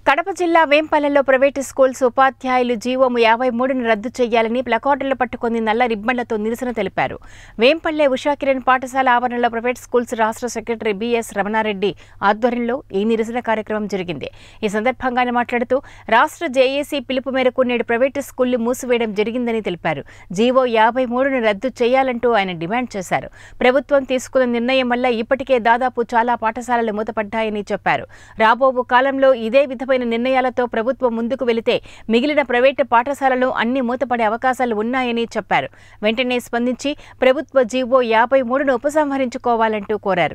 కడప జిల్లా వేంపల్లెలో private schools ఉపాధ్యాయులు జీవో 53ను రద్దు చేయాలని ప్లకార్డులు పట్టుకొని నల్ల రిబ్బన్లతో నిరసన తెలిపారు. వేంపల్లె ఉషాకిరణ్ పాఠశాల ఆవరణలో ప్రైవేట్ స్కూల్స్ రాష్ట్ర సెక్రటరీ బిఎస్ రమణారెడ్డి ఆధ్వర్యంలో ఈ నిరసన కార్యక్రమం జరిగింది. ఈ సందర్భంగా ఆయన మాట్లాడుతూ రాష్ట్ర జేఏసీ పిలుపు మేరకు నేడు ప్రైవేటు స్కూళ్లు మూసివేయడం జరిగిందని తెలిపారు. జీవో 53ను రద్దు చేయాలంటూ ఆయన డిమాండ్ చేశారు. ప్రభుత్వం తీసుకున్న నిర్ణయం వల్ల ఇప్పటికే దాదాపు చాలా పాఠశాలలు మూతపడ్డాయని చెప్పారు. రాబో కాలంలో ఇదే విధమైన నిర్ణయాలతో ప్రభుత్వం ముందుకు వెళితే మిగిలిన ప్రైవేటు పాఠశాలలు అన్ని మూతపడే అవకాశాలు ఉన్నాయని చెప్పారు. వెంటనే స్పందించి ప్రభుత్వ జీవో 53ను ఉపసంహరించుకోవాలంటూ కోరారు.